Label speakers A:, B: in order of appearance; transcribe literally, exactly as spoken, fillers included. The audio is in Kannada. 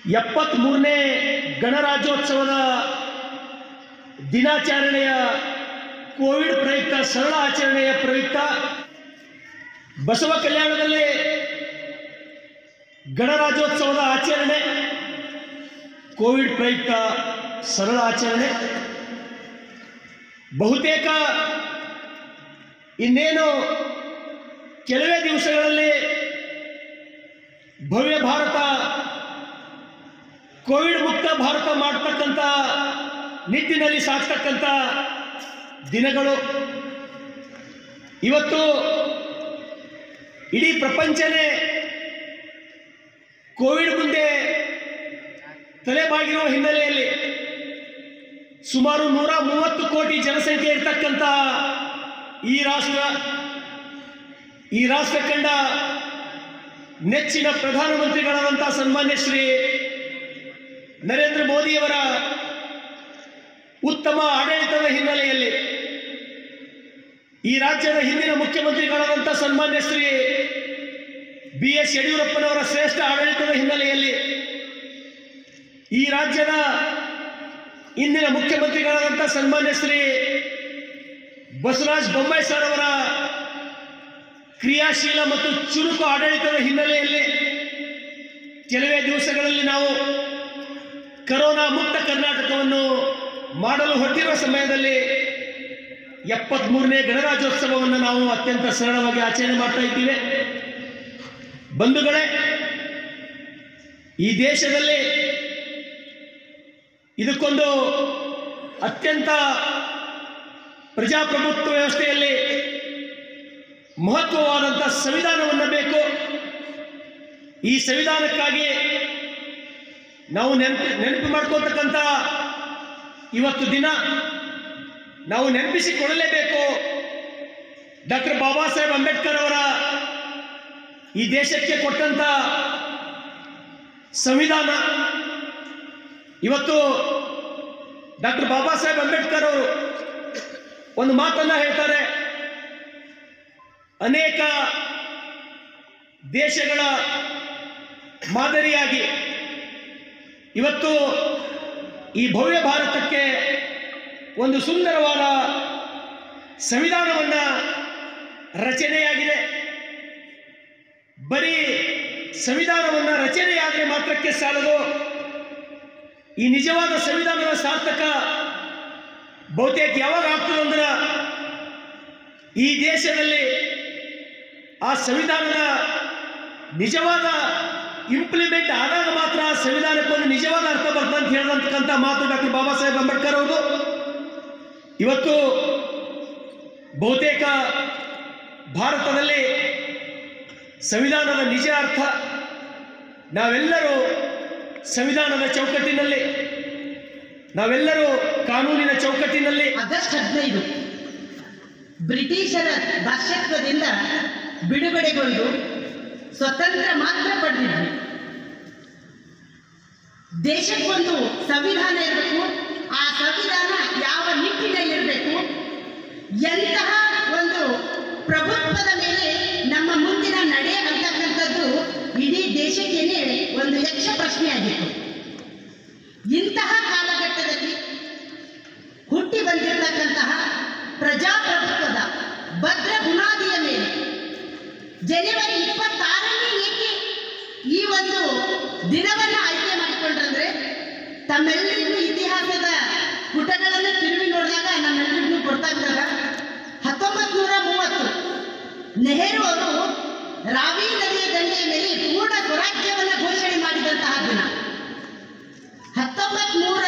A: ಎಪ್ಪತ್ಮೂರನೇ ಗಣರಾಜ್ಯೋತ್ಸವದ ದಿನಾಚರಣೆಯ ಕೋವಿಡ್ ಪ್ರಯುಕ್ತ ಸರಳ ಆಚರಣೆಯ ಪ್ರಯುಕ್ತ ಬಸವ ಕಲ್ಯಾಣದಲ್ಲಿ ಗಣರಾಜ್ಯೋತ್ಸವದ ಆಚರಣೆ ಕೋವಿಡ್ ಪ್ರಯುಕ್ತ ಸರಳ ಆಚರಣೆ. ಬಹುತೇಕ ಇನ್ನೇನು ಕೆಲವೇ ದಿವಸಗಳಲ್ಲಿ ಭವ್ಯ ಭಾರತ ಕೋವಿಡ್ ಮುಕ್ತ ಭಾರತ ಮಾಡತಕ್ಕಂಥ ನಿಟ್ಟಿನಲ್ಲಿ ಸಾಗ್ತಕ್ಕಂಥ ದಿನಗಳು. ಇವತ್ತು ಇಡೀ ಪ್ರಪಂಚನೇ ಕೋವಿಡ್ ಮುಂದೆ ತಲೆಬಾಗಿರುವ ಹಿನ್ನೆಲೆಯಲ್ಲಿ ಸುಮಾರು ನೂರ ಮೂವತ್ತು ಕೋಟಿ ಜನಸಂಖ್ಯೆ ಇರತಕ್ಕಂಥ ಈ ರಾಷ್ಟ್ರ ಈ ರಾಷ್ಟ್ರ ಕಂಡ ನೆಚ್ಚಿನ ಪ್ರಧಾನಮಂತ್ರಿಗಳಾದಂಥ ಸನ್ಮಾನ್ಯ ಶ್ರೀ ನರೇಂದ್ರ ಮೋದಿಯವರ ಉತ್ತಮ ಆಡಳಿತದ ಹಿನ್ನೆಲೆಯಲ್ಲಿ ಈ ರಾಜ್ಯದ ಹಿಂದಿನ ಮುಖ್ಯಮಂತ್ರಿಗಳಾದಂಥ ಸನ್ಮಾನ್ಯ ಶ್ರೀ ಬಿ ಎಸ್ ಯಡಿಯೂರಪ್ಪನವರ ಶ್ರೇಷ್ಠ ಆಡಳಿತದ ಹಿನ್ನೆಲೆಯಲ್ಲಿ ಈ ರಾಜ್ಯದ ಇಂದಿನ ಮುಖ್ಯಮಂತ್ರಿಗಳಾದಂಥ ಸನ್ಮಾನ್ಯ ಶ್ರೀ ಬಸವರಾಜ ಬೊಮ್ಮಾಯಿ ಸರ್ ಅವರ ಕ್ರಿಯಾಶೀಲ ಮತ್ತು ಚುರುಕು ಆಡಳಿತದ ಹಿನ್ನೆಲೆಯಲ್ಲಿ ಕೆಲವೇ ದಿವಸಗಳಲ್ಲಿ ನಾವು ಕರೋನಾ ಮುಕ್ತ ಕರ್ನಾಟಕವನ್ನು ಮಾಡಲು ಹೊರಟಿರುವ ಸಮಯದಲ್ಲಿ ಎಪ್ಪತ್ಮೂರನೇ ಗಣರಾಜ್ಯೋತ್ಸವವನ್ನು ನಾವು ಅತ್ಯಂತ ಸರಳವಾಗಿ ಆಚರಣೆ ಮಾಡ್ತಾ ಇದ್ದೀವಿ. ಬಂಧುಗಳೇ, ಈ ದೇಶದಲ್ಲಿ ಇದಕ್ಕೊಂದು ಅತ್ಯಂತ ಪ್ರಜಾಪ್ರಭುತ್ವ ವ್ಯವಸ್ಥೆಯಲ್ಲಿ ಮಹತ್ವವಾದಂಥ ಸಂವಿಧಾನವನ್ನು ಬೇಕು. ಈ ಸಂವಿಧಾನಕ್ಕಾಗಿ ನಾವು ನೆನಪು ನೆನಪು ಮಾಡ್ಕೊಳ್ತಕ್ಕಂಥ ಇವತ್ತು ದಿನ ನಾವು ನೆನಪಿಸಿಕೊಳ್ಳಲೇಬೇಕು. ಡಾಕ್ಟರ್ ಬಾಬಾ ಸಾಹೇಬ್ ಅಂಬೇಡ್ಕರ್ ಅವರ ಈ ದೇಶಕ್ಕೆ ಕೊಟ್ಟಂಥ ಸಂವಿಧಾನ. ಇವತ್ತು ಡಾಕ್ಟರ್ ಬಾಬಾ ಸಾಹೇಬ್ ಅಂಬೇಡ್ಕರ್ ಅವರು ಒಂದು ಮಾತನ್ನ ಹೇಳ್ತಾರೆ, ಅನೇಕ ದೇಶಗಳ ಮಾದರಿಯಾಗಿ ಇವತ್ತು ಈ ಭವ್ಯ ಭಾರತಕ್ಕೆ ಒಂದು ಸುಂದರವಾದ ಸಂವಿಧಾನವನ್ನು ರಚನೆಯಾಗಿದೆ. ಬರೀ ಸಂವಿಧಾನವನ್ನು ರಚನೆಯಾದರೆ ಮಾತ್ರಕ್ಕೆ ಸಾಲದು. ಈ ನಿಜವಾದ ಸಂವಿಧಾನದ ಸಾರ್ಥಕ ಬಹುತೇಕ ಯಾವಾಗ ಆಗ್ತದೆ ಅಂದ್ರೆ ಈ ದೇಶದಲ್ಲಿ ಆ ಸಂವಿಧಾನದ ನಿಜವಾದ ಇಂಪ್ಲಿಮೆಂಟ್ ಆದಾಗ ಮಾತ್ರ ಸಂವಿಧಾನಕ್ಕೆ ಒಂದು ನಿಜವಾದ ಅರ್ಥ ಬರ್ತದೆ ಅಂತ ಹೇಳಿದಂತಕ್ಕಂಥ ಮಾತು ಡಾಕ್ಟರ್ ಬಾಬಾ ಸಾಹೇಬ್ ಅಂಬೇಡ್ಕರ್ ಅವರು. ಇವತ್ತು ಬಹುತೇಕ ಭಾರತದಲ್ಲಿ ಸಂವಿಧಾನದ ನಿಜ ಅರ್ಥ ನಾವೆಲ್ಲರೂ ಸಂವಿಧಾನದ ಚೌಕಟ್ಟಿನಲ್ಲಿ, ನಾವೆಲ್ಲರೂ ಕಾನೂನಿನ ಚೌಕಟ್ಟಿನಲ್ಲಿ.
B: ಆಗಸ್ಟ್ ಹದಿನೈದು ಬ್ರಿಟಿಷರ ದಾಸ್ಯತ್ವದಿಂದ ಬಿಡುಗಡೆಗೊಂಡು ಸ್ವತಂತ್ರ ಮಾತ್ರ ಪಡೆದಿದ್ವಿ. ದೇಶಕ್ಕೊಂದು ಸಂವಿಧಾನ ಇರಬೇಕು. ಆ ಸಂವಿಧಾನ ಯಾವ ನಿಟ್ಟಿನಲ್ಲಿರಬೇಕು, ಎಂತಹ ಒಂದು ಪ್ರಭುತ್ವದ ಮೇಲೆ ನಮ್ಮ ಮುಂದಿನ ನಡೆ ಅಂತಕ್ಕಂಥದ್ದು ಇಡೀ ದೇಶಕ್ಕೇನೆ ಒಂದು ಯಕ್ಷ ಪ್ರಶ್ನೆಯಾಗಿತ್ತು. ಇಂತಹ ಕಾಲಘಟ್ಟದಲ್ಲಿ ಹುಟ್ಟಿ ಬಂದಿರತಕ್ಕಂತಹ ಪ್ರಜಾಪ್ರಭುತ್ವದ ಭದ್ರ ಬುನಾದಿಯ ಮೇಲೆ ಜನವರಿ ಇಪ್ಪತ್ತಾರನೇ ಏಕೆ ಈ ಒಂದು ದಿನವನ್ನು ಆಯ್ಕೆ ಮಾಡಿಕೊಂಡ್ರಂದ್ರೆ, ತಮ್ಮೆಲ್ಲರಿಗೂ ಇತಿಹಾಸದ ಪುಟಗಳನ್ನು ತಿರುವಿ ನೋಡಿದಾಗ ನಮ್ಮೆಲ್ಲರಿಗೂ ಗೊತ್ತಾಗ್ತದ, ಹತ್ತೊಂಬತ್ತು ನೂರ ಮೂವತ್ತು ನೆಹರು ಅವರು ರಾವಿ ನದಿಯ ದಂಡೆಯ ಮೇಲೆ ಪೂರ್ಣ ಸ್ವರಾಜ್ಯವನ್ನು ಘೋಷಣೆ ಮಾಡಿದಂತಹ ದಿನ. ಹತ್ತೊಂಬತ್ ನೂರ